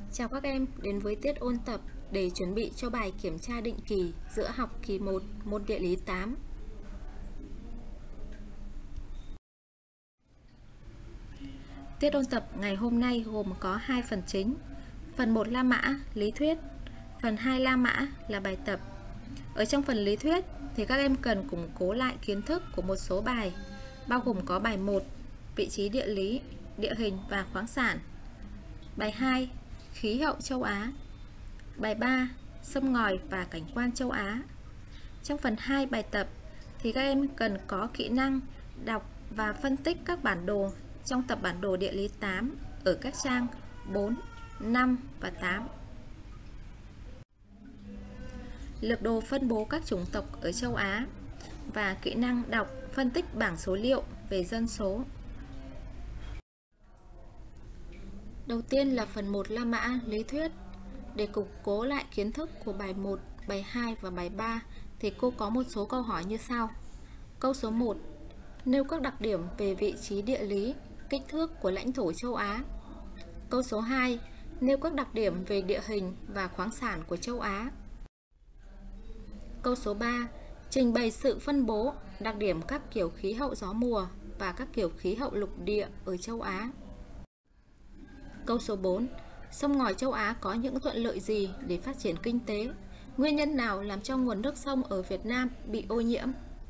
Chào các em đến với tiết ôn tập để chuẩn bị cho bài kiểm tra định kỳ giữa học kỳ 1 môn địa lý 8. Tiết ôn tập ngày hôm nay gồm có 2 phần chính. Phần 1 La Mã, lý thuyết. Phần 2 La Mã là bài tập. Ở trong phần lý thuyết thì các em cần củng cố lại kiến thức của một số bài, bao gồm có bài 1, vị trí địa lý, địa hình và khoáng sản. Bài 2, khí hậu châu Á. Bài 3, sông ngòi và cảnh quan châu Á. Trong phần 2 bài tập thì các em cần có kỹ năng đọc và phân tích các bản đồ trong tập bản đồ địa lý 8 ở các trang 4, 5 và 8. Lược đồ phân bố các chủng tộc ở châu Á và kỹ năng đọc, phân tích bảng số liệu về dân số. Đầu tiên là phần 1 La Mã, lý thuyết. Để củng cố lại kiến thức của bài 1, bài 2 và bài 3 thì cô có một số câu hỏi như sau. Câu số 1. Nêu các đặc điểm về vị trí địa lý, kích thước của lãnh thổ châu Á. Câu số 2. Nêu các đặc điểm về địa hình và khoáng sản của châu Á. Câu số 3. Trình bày sự phân bố, đặc điểm các kiểu khí hậu gió mùa và các kiểu khí hậu lục địa ở châu Á. Câu số 4. Sông ngòi châu Á có những thuận lợi gì để phát triển kinh tế? Nguyên nhân nào làm cho nguồn nước sông ở Việt Nam bị ô nhiễm?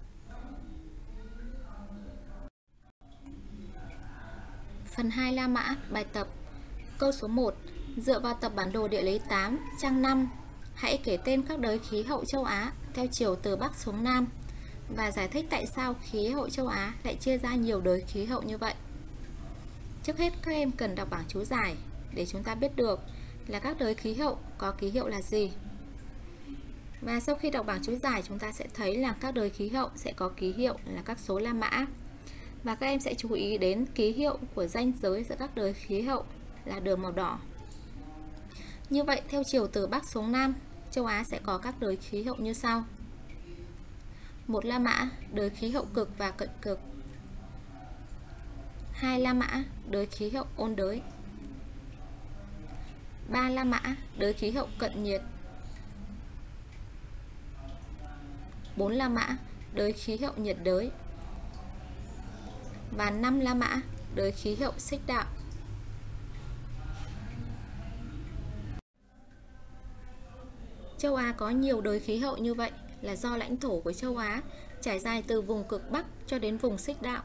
Phần 2 La Mã, bài tập. Câu số 1. Dựa vào tập bản đồ địa lý 8, trang 5, hãy kể tên các đới khí hậu châu Á theo chiều từ Bắc xuống Nam và giải thích tại sao khí hậu châu Á lại chia ra nhiều đới khí hậu như vậy. Trước hết các em cần đọc bảng chú giải để chúng ta biết được là các đới khí hậu có ký hiệu là gì. Và sau khi đọc bảng chú giải chúng ta sẽ thấy là các đới khí hậu sẽ có ký hiệu là các số La Mã. Và các em sẽ chú ý đến ký hiệu của ranh giới giữa các đới khí hậu là đường màu đỏ. Như vậy theo chiều từ Bắc xuống Nam, châu Á sẽ có các đới khí hậu như sau. 1 La Mã, đới khí hậu cực và cận cực. 2 La Mã, đới khí hậu ôn đới. 3 La Mã, đới khí hậu cận nhiệt. 4 La Mã, đới khí hậu nhiệt đới. Và 5 La Mã, đới khí hậu xích đạo. Châu Á có nhiều đới khí hậu như vậy là do lãnh thổ của châu Á trải dài từ vùng cực Bắc cho đến vùng xích đạo.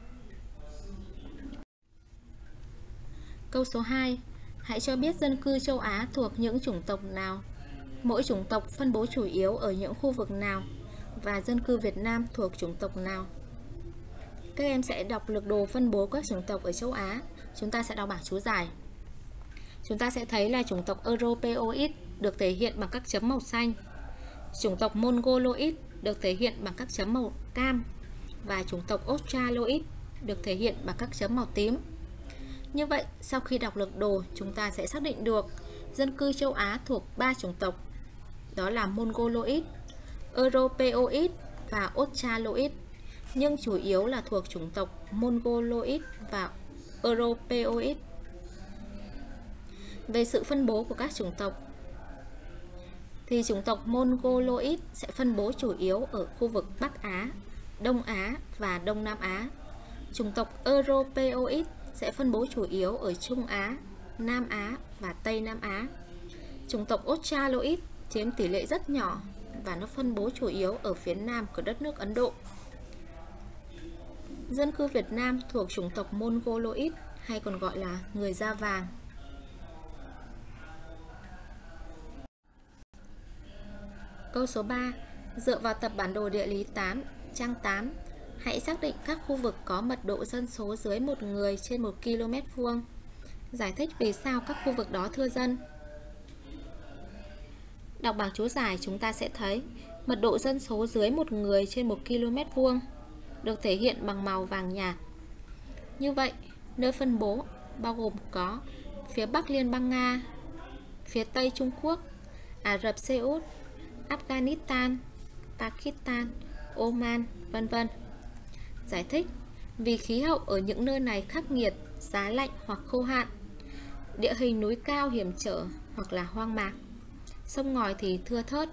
Câu số 2. Hãy cho biết dân cư châu Á thuộc những chủng tộc nào, mỗi chủng tộc phân bố chủ yếu ở những khu vực nào và dân cư Việt Nam thuộc chủng tộc nào. Các em sẽ đọc lược đồ phân bố các chủng tộc ở châu Á. Chúng ta sẽ đọc bảng chú giải. Chúng ta sẽ thấy là chủng tộc Europeoid được thể hiện bằng các chấm màu xanh, chủng tộc Mongoloid được thể hiện bằng các chấm màu cam và chủng tộc Australoid được thể hiện bằng các chấm màu tím. Như vậy, sau khi đọc lược đồ, chúng ta sẽ xác định được dân cư châu Á thuộc 3 chủng tộc, đó là Mongoloid, Europeoid và Australoid, nhưng chủ yếu là thuộc chủng tộc Mongoloid và Europeoid. Về sự phân bố của các chủng tộc thì chủng tộc Mongoloid sẽ phân bố chủ yếu ở khu vực Bắc Á, Đông Á và Đông Nam Á. Chủng tộc Europeoid sẽ phân bố chủ yếu ở Trung Á, Nam Á và Tây Nam Á. Chủng tộc Australoid chiếm tỷ lệ rất nhỏ và nó phân bố chủ yếu ở phía Nam của đất nước Ấn Độ. Dân cư Việt Nam thuộc chủng tộc Mongoloid hay còn gọi là người da vàng. Câu số 3. Dựa vào tập bản đồ địa lý 8, trang 8, hãy xác định các khu vực có mật độ dân số dưới 1 người trên 1 km vuông. Giải thích vì sao các khu vực đó thưa dân. Đọc bảng chú giải chúng ta sẽ thấy mật độ dân số dưới 1 người trên 1 km vuông được thể hiện bằng màu vàng nhạt. Như vậy, nơi phân bố bao gồm có phía Bắc Liên bang Nga, phía Tây Trung Quốc, Ả Rập Xê Út, Afghanistan, Pakistan, Oman, vân vân. Giải thích vì khí hậu ở những nơi này khắc nghiệt, giá lạnh hoặc khô hạn. Địa hình núi cao hiểm trở hoặc là hoang mạc, sông ngòi thì thưa thớt.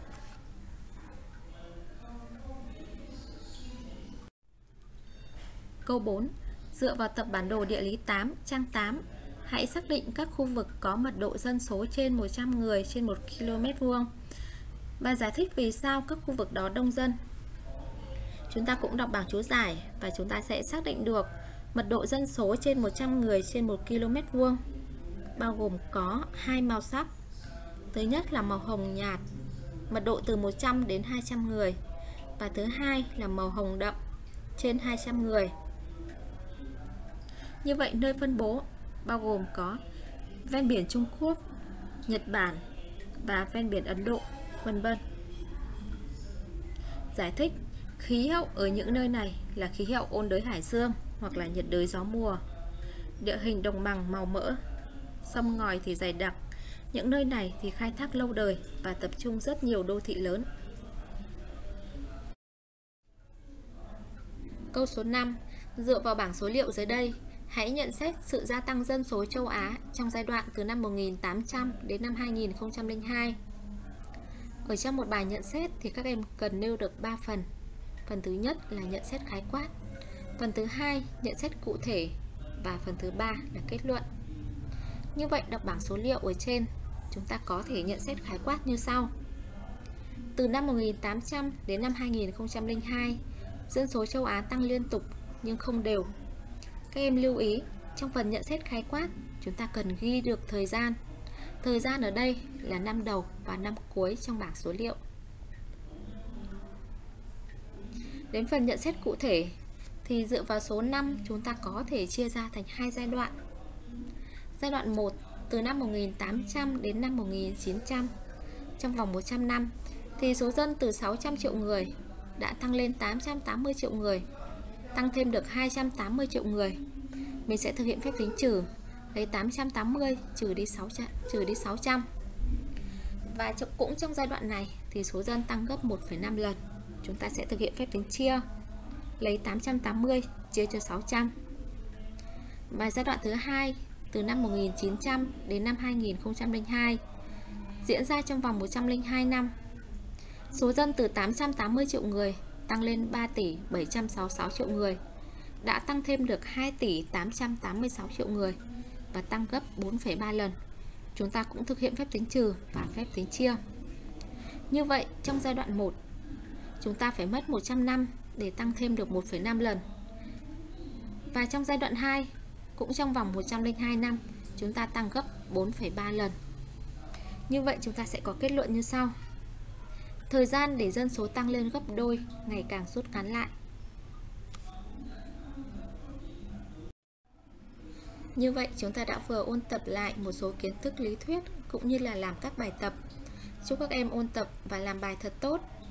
Câu 4. Dựa vào tập bản đồ địa lý 8, trang 8, hãy xác định các khu vực có mật độ dân số trên 100 người trên 1 km². Và giải thích vì sao các khu vực đó đông dân. Chúng ta cũng đọc bảng chú giải và chúng ta sẽ xác định được mật độ dân số trên 100 người trên 1 km² bao gồm có hai màu sắc. Thứ nhất là màu hồng nhạt, mật độ từ 100 đến 200 người. Và thứ hai là màu hồng đậm, trên 200 người. Như vậy nơi phân bố bao gồm có ven biển Trung Quốc, Nhật Bản và ven biển Ấn Độ, vân vân. Giải thích: khí hậu ở những nơi này là khí hậu ôn đới hải dương hoặc là nhiệt đới gió mùa. Địa hình đồng bằng màu mỡ, sông ngòi thì dày đặc. Những nơi này thì khai thác lâu đời và tập trung rất nhiều đô thị lớn. Câu số 5. Dựa vào bảng số liệu dưới đây, hãy nhận xét sự gia tăng dân số châu Á trong giai đoạn từ năm 1800 đến năm 2002. Ở trong một bài nhận xét thì các em cần nêu được 3 phần. Phần thứ nhất là nhận xét khái quát, phần thứ hai nhận xét cụ thể và phần thứ ba là kết luận. Như vậy đọc bảng số liệu ở trên, chúng ta có thể nhận xét khái quát như sau. Từ năm 1800 đến năm 2002, dân số châu Á tăng liên tục nhưng không đều. Các em lưu ý, trong phần nhận xét khái quát, chúng ta cần ghi được thời gian. Thời gian ở đây là năm đầu và năm cuối trong bảng số liệu. Đến phần nhận xét cụ thể thì dựa vào số năm chúng ta có thể chia ra thành hai giai đoạn. Giai đoạn 1 từ năm 1800 đến năm 1900. Trong vòng 100 năm thì số dân từ 600 triệu người đã tăng lên 880 triệu người, tăng thêm được 280 triệu người. Mình sẽ thực hiện phép tính trừ, lấy 880 trừ đi 600. Và cũng trong giai đoạn này thì số dân tăng gấp 1,5 lần. Chúng ta sẽ thực hiện phép tính chia, lấy 880 chia cho 600. Và giai đoạn thứ hai từ năm 1900 đến năm 2002 diễn ra trong vòng 102 năm. Số dân từ 880 triệu người tăng lên 3 tỷ 766 triệu người, đã tăng thêm được 2 tỷ 886 triệu người và tăng gấp 4,3 lần. Chúng ta cũng thực hiện phép tính trừ và phép tính chia. Như vậy trong giai đoạn 1 chúng ta phải mất 100 năm để tăng thêm được 1,5 lần. Và trong giai đoạn 2 cũng trong vòng 102 năm chúng ta tăng gấp 4,3 lần. Như vậy chúng ta sẽ có kết luận như sau. Thời gian để dân số tăng lên gấp đôi ngày càng rút ngắn lại. Như vậy chúng ta đã vừa ôn tập lại một số kiến thức lý thuyết cũng như là làm các bài tập. Chúc các em ôn tập và làm bài thật tốt.